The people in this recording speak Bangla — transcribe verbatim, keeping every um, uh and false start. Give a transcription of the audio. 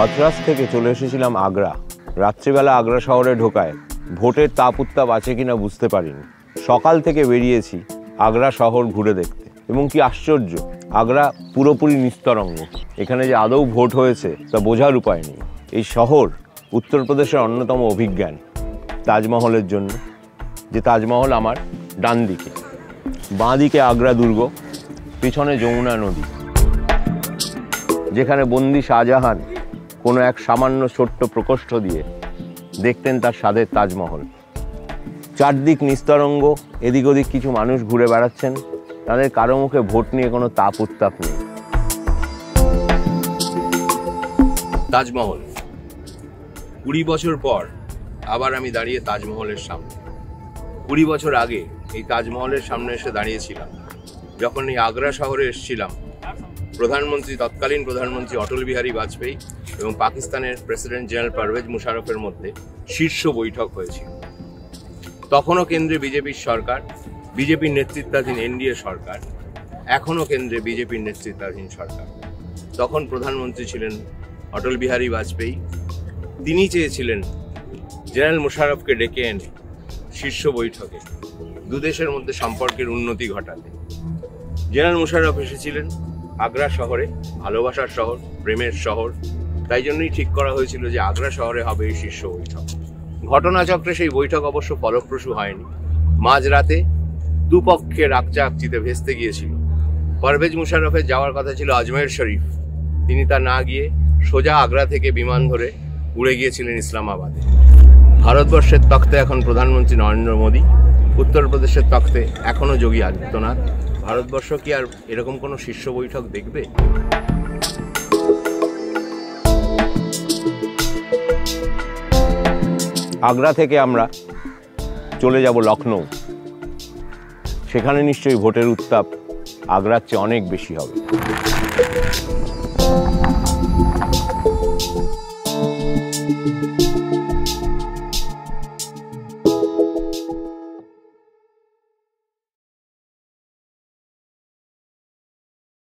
হাথরাস থেকে চলে এসেছিলাম আগ্রা। রাত্রিবেলা আগ্রা শহরে ঢোকায় ভোটের তাপ উত্তাপ আছে কিনা বুঝতে পারিনি। সকাল থেকে বেরিয়েছি আগ্রা শহর ঘুরে দেখতে, এবং কি আশ্চর্য, আগ্রা পুরোপুরি নিস্তরঙ্গ। এখানে যে আদৌ ভোট হয়েছে তা বোঝার উপায় নেই। এই শহর উত্তরপ্রদেশের অন্যতম অভিজ্ঞান তাজমহলের জন্য, যে তাজমহল আমার ডান দিকে, বাঁ দিকে আগ্রা দুর্গ, পিছনে যমুনা নদী, যেখানে বন্দি শাহজাহান কোনো এক সামান্য ছোট্ট প্রকোষ্ঠ দিয়ে দেখতেন তার স্বাদের তাজমহল। চারদিক নিস্তরঙ্গ, এদিক ওদিক কিছু মানুষ ঘুরে বেড়াচ্ছেন, তাদের কারো মুখে ভোট নিয়ে কোনো তাপ উত্তাপ নেই। তাজমহল, কুড়ি বছর পর আবার আমি দাঁড়িয়ে তাজমহলের সামনে। কুড়ি বছর আগে এই তাজমহলের সামনে এসে দাঁড়িয়েছিলাম যখন এই আগ্রা শহরে এসেছিলাম। প্রধানমন্ত্রী তৎকালীন প্রধানমন্ত্রী অটল বিহারী বাজপেয়ী এবং পাকিস্তানের প্রেসিডেন্ট জেনারেল পারভেজ মুশারফের মধ্যে শীর্ষ বৈঠক হয়েছিল। তখনও কেন্দ্রে বিজেপির সরকার, বিজেপির নেতৃত্বাধীন এনডিএ সরকার, এখনও কেন্দ্রে বিজেপির নেতৃত্বাধীন সরকার। তখন প্রধানমন্ত্রী ছিলেন অটল বিহারী বাজপেয়ী। তিনি চেয়েছিলেন জেনারেল মুশারফকে ডেকে এনে শীর্ষ বৈঠকে দুদেশের মধ্যে সম্পর্কের উন্নতি ঘটাতে। জেনারেল মুশারফ এসেছিলেন আগ্রা শহরে, ভালোবাসার শহর, প্রেমের শহর। তাই জন্যই ঠিক করা হয়েছিল যে আগ্রা শহরে হবে এই শীর্ষ বৈঠক। ঘটনাচক্রে সেই বৈঠক অবশ্য ফলপ্রসূ হয়নি। মাঝরাতে দুপক্ষের আকচাকচিতে ভেস্তে গিয়েছিল। পারভেজ মুশারফের যাওয়ার কথা ছিল আজমের শরীফ, তিনি তা না গিয়ে সোজা আগ্রা থেকে বিমান ধরে উড়ে গিয়েছিলেন ইসলামাবাদে। ভারতবর্ষের তখ্তে এখন প্রধানমন্ত্রী নরেন্দ্র মোদী, উত্তরপ্রদেশের তখ্তে এখনও যোগী আদিত্যনাথ। ভারতবর্ষ কি আর এরকম কোনো শীর্ষ বৈঠক দেখবে? আগ্রা থেকে আমরা চলে যাব লখনৌ। সেখানে নিশ্চয়ই ভোটের উত্তাপ আগ্রার চেয়ে অনেক বেশি হবে।